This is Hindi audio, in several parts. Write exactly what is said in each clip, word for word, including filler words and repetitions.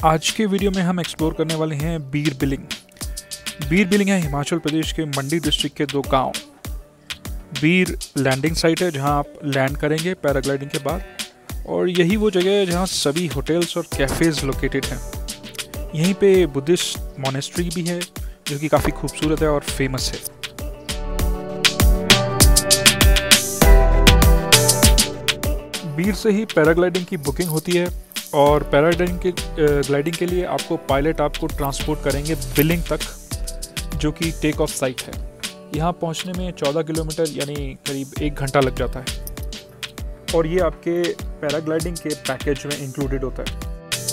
आज के वीडियो में हम एक्सप्लोर करने वाले हैं बीर बिलिंग। बीर बिलिंग है हिमाचल प्रदेश के मंडी डिस्ट्रिक्ट के दो गांव। बीर लैंडिंग साइट है जहां आप लैंड करेंगे पैराग्लाइडिंग के बाद, और यही वो जगह है जहां सभी होटल्स और कैफ़ेज़ लोकेटेड हैं। यहीं पे बुद्धिस्ट मॉनेस्ट्री भी है जो कि काफ़ी खूबसूरत है और फेमस है। बीर से ही पैराग्लाइडिंग की बुकिंग होती है और पैराग्लाइडिंग के ग्लाइडिंग के लिए आपको पायलट आपको ट्रांसपोर्ट करेंगे बिलिंग तक, जो कि टेक ऑफ साइट है। यहाँ पहुँचने में चौदह किलोमीटर यानी करीब एक घंटा लग जाता है, और ये आपके पैराग्लाइडिंग के पैकेज में इंक्लूडेड होता है।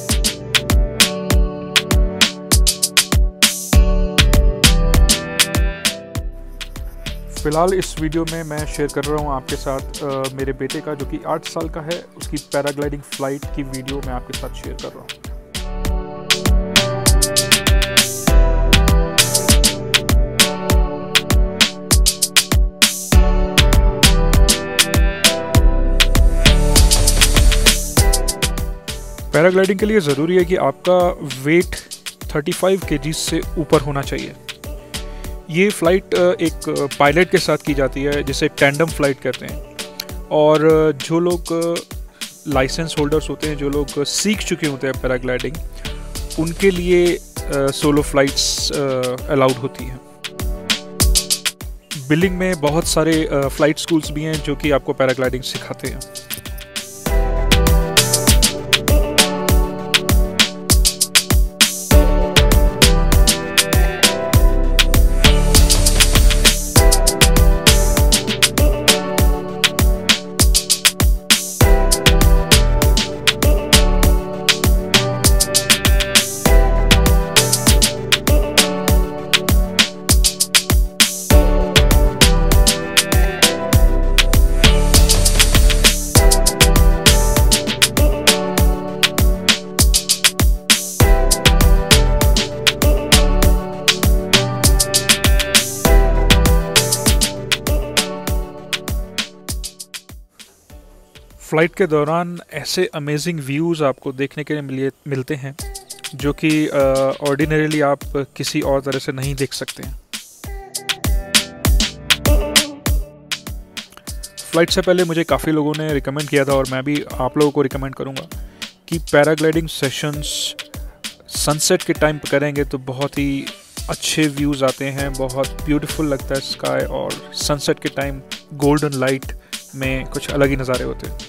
फ़िलहाल इस वीडियो में मैं शेयर कर रहा हूँ आपके साथ आ, मेरे बेटे का, जो कि आठ साल का है, उसकी पैराग्लाइडिंग फ़्लाइट की वीडियो मैं आपके साथ शेयर कर रहा हूँ। पैराग्लाइडिंग के लिए ज़रूरी है कि आपका वेट पैंतीस केजी से ऊपर होना चाहिए। ये फ़्लाइट एक पायलट के साथ की जाती है जिसे टैंडम फ़्लाइट कहते हैं, और जो लोग लाइसेंस होल्डर्स होते हैं, जो लोग सीख चुके होते हैं पैराग्लाइडिंग, उनके लिए सोलो फ़्लाइट्स अलाउड होती हैं। बिलिंग में बहुत सारे फ़्लाइट स्कूल्स भी हैं जो कि आपको पैराग्लाइडिंग सिखाते हैं। फ़्लाइट के दौरान ऐसे अमेजिंग व्यूज़ आपको देखने के लिए मिले मिलते हैं जो कि ऑर्डिनरीली आप किसी और तरह से नहीं देख सकते हैं। फ़्लाइट से पहले मुझे काफ़ी लोगों ने रिकमेंड किया था, और मैं भी आप लोगों को रिकमेंड करूँगा कि पैराग्लाइडिंग सेशंस सनसेट के टाइम पर करेंगे तो बहुत ही अच्छे व्यूज़ आते हैं, बहुत ब्यूटीफुल लगता है स्काई, और सनसेट के टाइम गोल्डन लाइट में कुछ अलग ही नज़ारे होते हैं।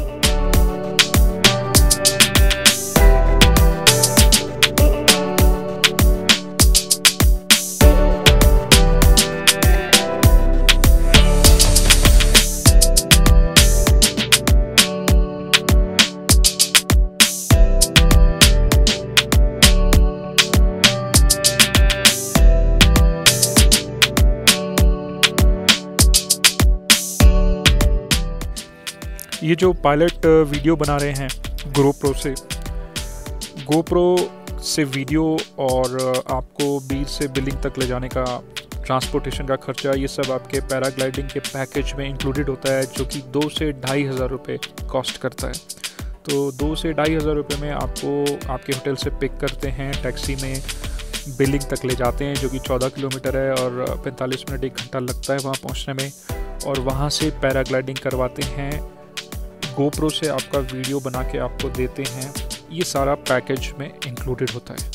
ये जो पायलट वीडियो बना रहे हैं गोप्रो से गोप्रो से वीडियो, और आपको बीर से बिलिंग तक ले जाने का ट्रांसपोर्टेशन का खर्चा, ये सब आपके पैराग्लाइडिंग के पैकेज में इंक्लूडेड होता है, जो कि दो से ढाई हज़ार रुपये कॉस्ट करता है। तो दो से ढाई हज़ार रुपये में आपको आपके होटल से पिक करते हैं, टैक्सी में बिलिंग तक ले जाते हैं, जो कि चौदह किलोमीटर है, और पैंतालीस मिनट एक घंटा लगता है वहाँ पहुँचने में, और वहाँ से पैराग्लाइडिंग करवाते हैं। गोप्रो से आपका वीडियो बना के आपको देते हैं। ये सारा पैकेज में इंक्लूडेड होता है।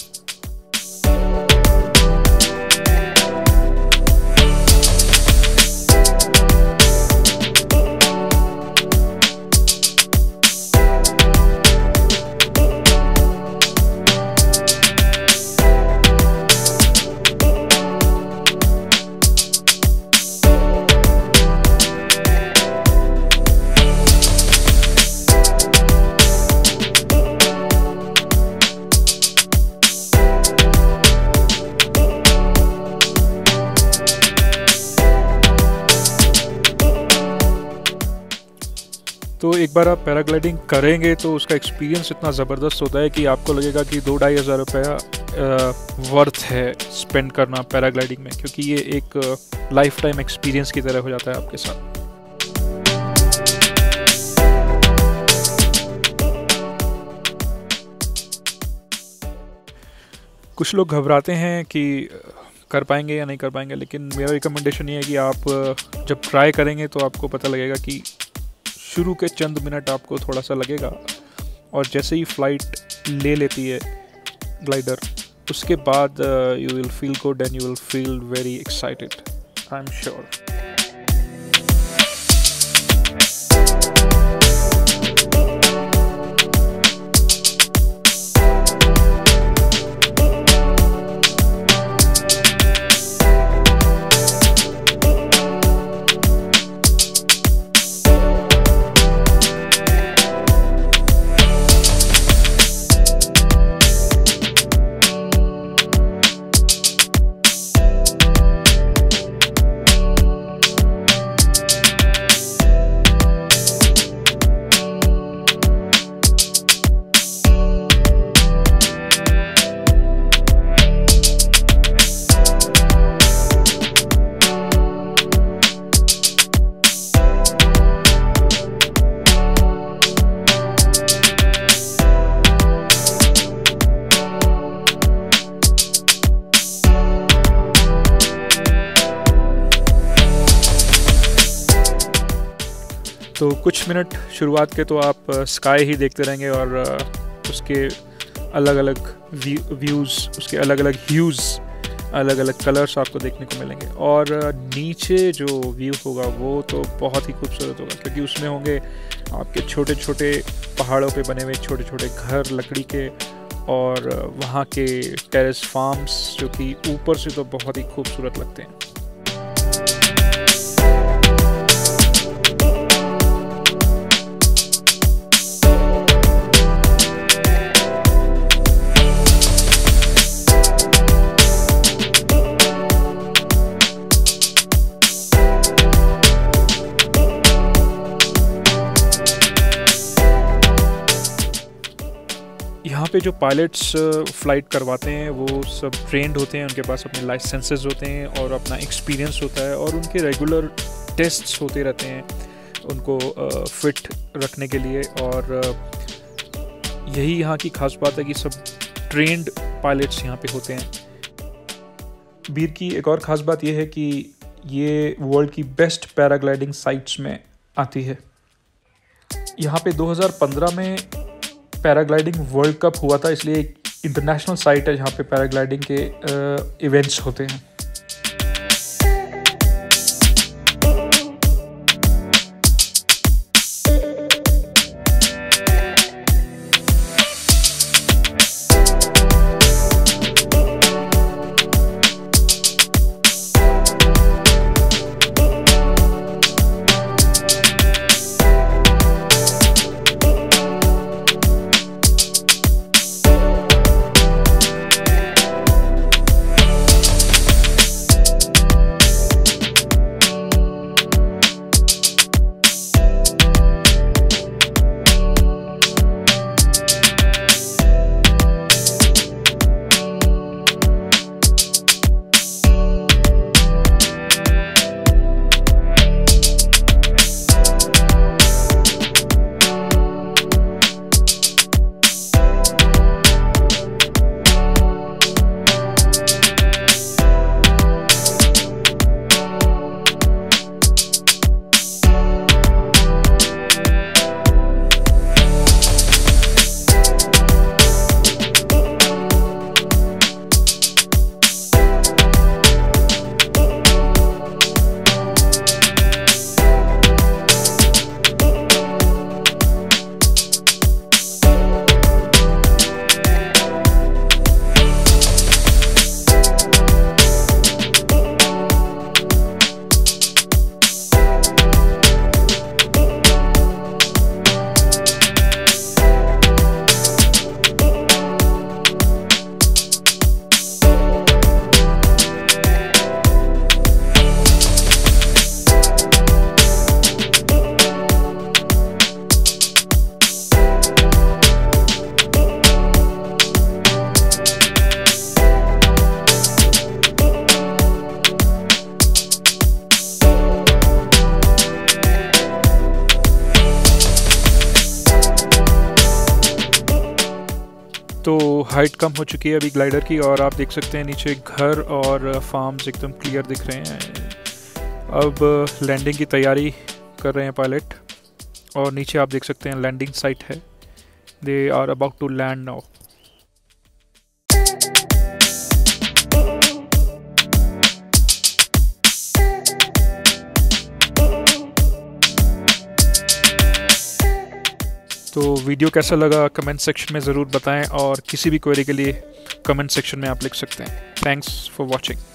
तो एक बार आप पैराग्लाइडिंग करेंगे तो उसका एक्सपीरियंस इतना ज़बरदस्त होता है कि आपको लगेगा कि दो ढाई हज़ार रुपया वर्थ है स्पेंड करना पैराग्लाइडिंग में, क्योंकि ये एक लाइफ टाइम एक्सपीरियंस की तरह हो जाता है आपके साथ। कुछ लोग घबराते हैं कि कर पाएंगे या नहीं कर पाएंगे, लेकिन मेरा रिकमेंडेशन ये है कि आप जब ट्राई करेंगे तो आपको पता लगेगा कि शुरू के चंद मिनट आपको थोड़ा सा लगेगा, और जैसे ही फ़्लाइट ले लेती है ग्लाइडर, उसके बाद you will feel good and you will feel very excited, I am sure. तो कुछ मिनट शुरुआत के तो आप स्काई ही देखते रहेंगे और उसके अलग अलग व्यूज़, उसके अलग अलग ह्यूज़, अलग अलग कलर्स आपको देखने को मिलेंगे। और नीचे जो व्यू होगा वो तो बहुत ही खूबसूरत होगा, क्योंकि उसमें होंगे आपके छोटे छोटे पहाड़ों पे बने हुए छोटे छोटे घर लकड़ी के, और वहाँ के टेरेस फार्म्स जो कि ऊपर से तो बहुत ही खूबसूरत लगते हैं। यहाँ पे जो पायलट्स फ़्लाइट करवाते हैं वो सब ट्रेंड होते हैं, उनके पास अपने लाइसेंसेस होते हैं और अपना एक्सपीरियंस होता है, और उनके रेगुलर टेस्ट्स होते रहते हैं उनको फिट रखने के लिए। और यही यहाँ की खास बात है कि सब ट्रेंड पायलट्स यहाँ पे होते हैं। बीर की एक और ख़ास बात यह है कि ये वर्ल्ड की बेस्ट पैराग्लाइडिंग साइट्स में आती है। यहाँ पे दो हज़ार पंद्रह में पैराग्लाइडिंग वर्ल्ड कप हुआ था, इसलिए एक इंटरनेशनल साइट है जहाँ पे पैराग्लाइडिंग के इवेंट्स होते हैं। तो हाइट कम हो चुकी है अभी ग्लाइडर की, और आप देख सकते हैं नीचे घर और फार्म्स एकदम क्लियर दिख रहे हैं। अब लैंडिंग की तैयारी कर रहे हैं पायलट, और नीचे आप देख सकते हैं लैंडिंग साइट है। They are about to land now. तो वीडियो कैसा लगा कमेंट सेक्शन में ज़रूर बताएं, और किसी भी क्वेरी के लिए कमेंट सेक्शन में आप लिख सकते हैं। Thanks for watching.